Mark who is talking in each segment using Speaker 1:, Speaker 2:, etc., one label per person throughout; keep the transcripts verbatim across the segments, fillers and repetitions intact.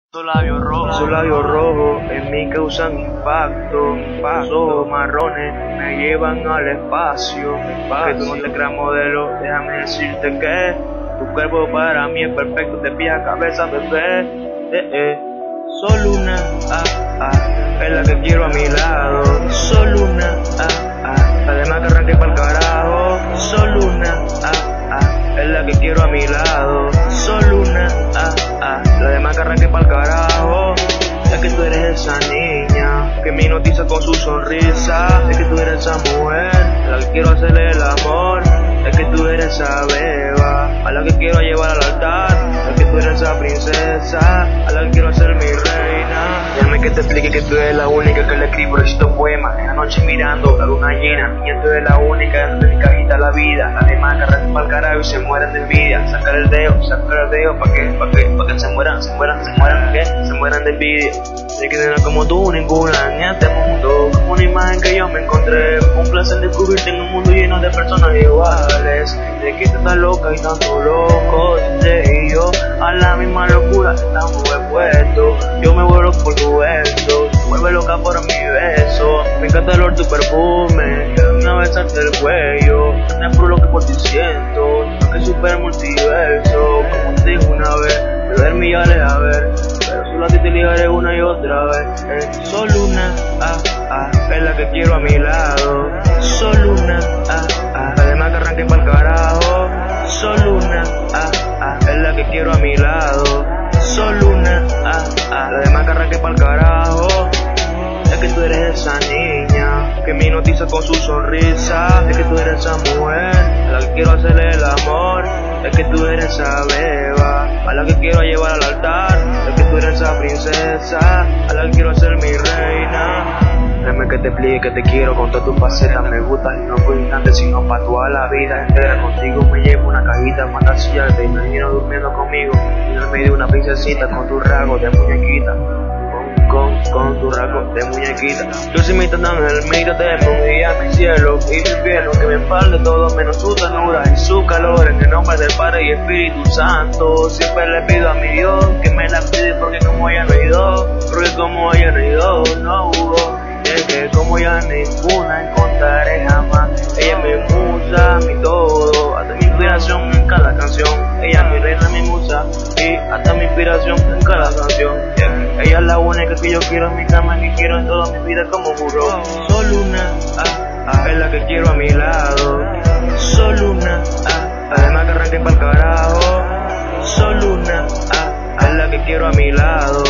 Speaker 1: Sus labios rojos, sus labios rojos en mí causan impacto. Sus ojos marrones me llevan al espacio. Que tú no te creas modelo, déjame decirte que tu cuerpo para mí es perfecto, de pie a cabeza, bebé. Eh, eh. Solo una, ah, ah, es la que quiero a mi lado. Solo una, ah, ah, la demás que arranque pa'l carajo. Solo una, ah, ah, es la que quiero a mi lado. Solo una, ah, ah, la demás que arranque pa'l carajo. Es que tú eres esa niña que me hipnotiza con su sonrisa. Es que tú eres esa mujer a la que quiero hacerle el amor. Es que tú eres esa beba a la que quiero llevar al altar. Es que tú eres esa princesa a la que quiero hacer mi reina. Déjame que te explique que tú eres la única que le escribo estos poemas. En la noche mirando la luna llena, niña, tú eres la única dentro de mi cajita la vida. Las demás que arrancan pa'l carajo y se mueren de envidia. Sacar el dedo, sacar el dedo, ¿pa' qué? ¿Pa' qué? Pa' que se mueran, se mueran, se mueran, ¿qué? Se mueran de envidia. Sé que no era como tú, ninguna en este mundo. Como una imagen que yo me encontré. Un placer descubrirte en un mundo lleno de personas iguales. De que tú estás loca y tanto loco. Desde y yo a la misma locura estamos expuestos. Yo me vuelvo por tu beso, vuelve loca por mi beso. Me encanta el olor de tu perfume, una besarte el cuello. No es por lo que por ti siento, lo que supera el multiverso. Como te dije una vez, de ver millones a ver, pero solo a ti te ligaré una y otra vez. Eh, solo una, ah, ah, es la que quiero a mi lado. Solo una, ah, ah, además que arranque pa'l carajo. Solo una, ah, ah, es la que quiero a mi lado. Solo una, ah, ah, la demás que arranque pa'l carajo. Es que tú eres esa niña que me hipnotiza con su sonrisa. Es que tú eres esa mujer a la que quiero hacerle el amor. Es que tú eres esa beba a la que quiero llevar al altar. Es que tú eres esa princesa a la que quiero hacer mi reina. Déjame que te explique que te quiero con todas tus facetas. Me gustas y no por instante sino pa' toda la vida entera. Contigo me llevo una cajita fantasía. Te imagino durmiendo conmigo en el medio de una princesita con tus rasgos de muñequita. Con, con tu rasgo de muñequita. Yo soy mi tan ángel, mírate, un día mi cielo y mi cielo, que me empalde todo menos su ternura y su calor. En el nombre del Padre y Espíritu Santo, siempre le pido a mi Dios que me la pide, porque como ella no hay dos, porque como ella no hay dos, no hubo. Es que como ya ninguna encontraré jamás. Ella es mi musa, mi todo, hasta mi inspiración en cada canción. Ella es mi reina, mi musa, y hasta mi inspiración en cada canción. Yeah. Ella es la única que yo quiero en mi cama, que quiero en toda mi vida como juro. Solo una, ah, ah, es la que quiero a mi lado. Solo una, ah, además que arranque pa'l carajo. Solo una, ah, ah, es la que quiero a mi lado.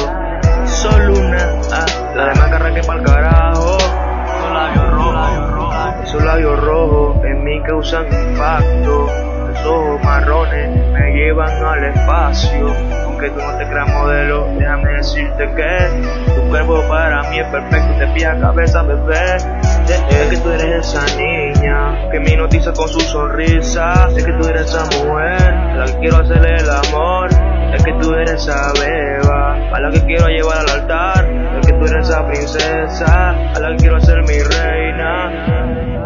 Speaker 1: Solo una, ah, la demás que arranque pa'l carajo. Sus labios rojos, sus labios rojos en mí causan impacto. Los ojos marrones me llevan al espacio. Aunque tú no te creas modelo, déjame decirte que tu cuerpo para mí es perfecto, de pie a cabeza, bebé. Es que tú eres esa niña que me hipnotiza con su sonrisa. Es que tú eres esa mujer a la que quiero hacerle el amor. Es que tú eres esa beba a la que quiero llevar al altar. Es que tú eres esa princesa a la que quiero hacer mi reina.